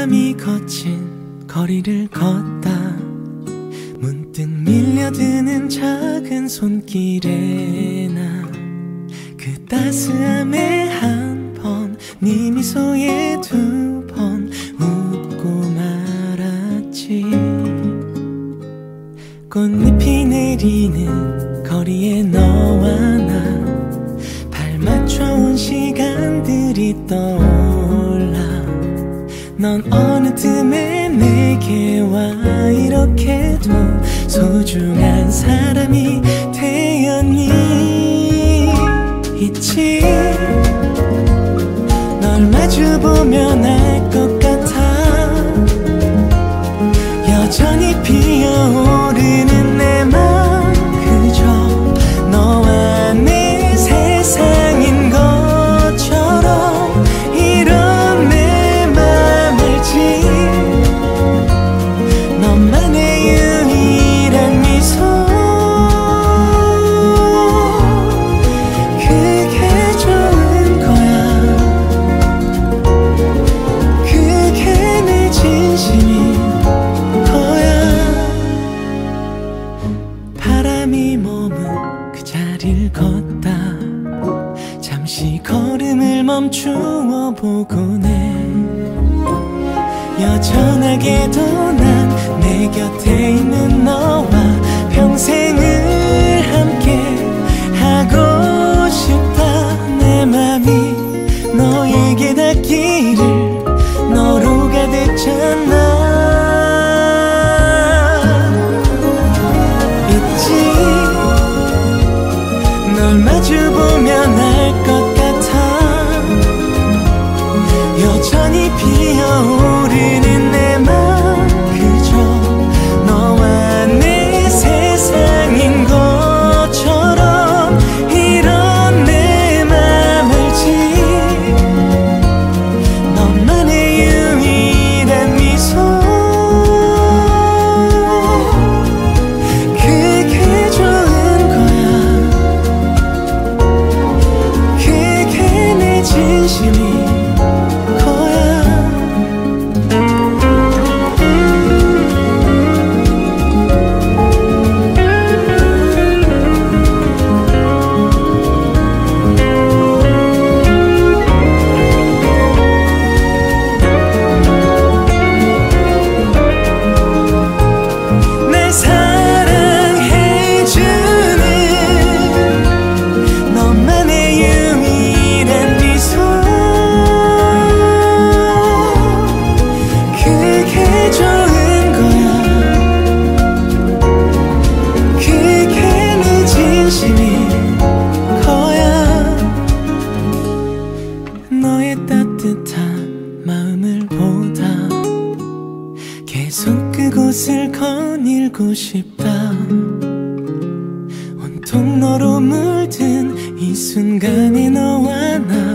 바람이 거친 거리를 걷다 문득 밀려드는 작은 손길에 나 그 따스함에 한 번, 네 미소에 두 번 웃고 말았지. 꽃잎이 내리는 거리에 너와 나 발 맞춰온 시간들이 떠올라. 넌 어느 틈에 내게 와 이렇게도 소중한 사람이 되었니. 있지. 널 마주보면 알 것 같아. 여전히 피어오르는 내 맘 그저 너와 내 세상인 것처럼. 이런 내 맘 알지. 너만의 유일한 미소 그게 좋은 거야. 그게 내 진심인 거야. 바람이 머문 그 자리를 걷다 잠시 걸음을 멈추어 보곤 해. 여전하게도 난 내 곁에 있는 너와 평생을 함께 하고 싶다. 내 맘이 너에게 닿기를 너로 가득 찼나. 있지. 널 마주보면 알 것 같아. 여전히 피어오르는 내 맘 그저 너와 내 세상인 것처럼. 이런 내 맘 알지. 너만의 유일한 미소 그게 좋은 거야. 그게 내 진심인 거야. 날 사랑해주는 너만의 유일한 미소 그게 좋은 거야. 그게 내 진심인 거야. 너의 따뜻한 마음을 보다 계속 그곳을 거닐고 싶다. 온통 너로 물든 이 순간에 너와 나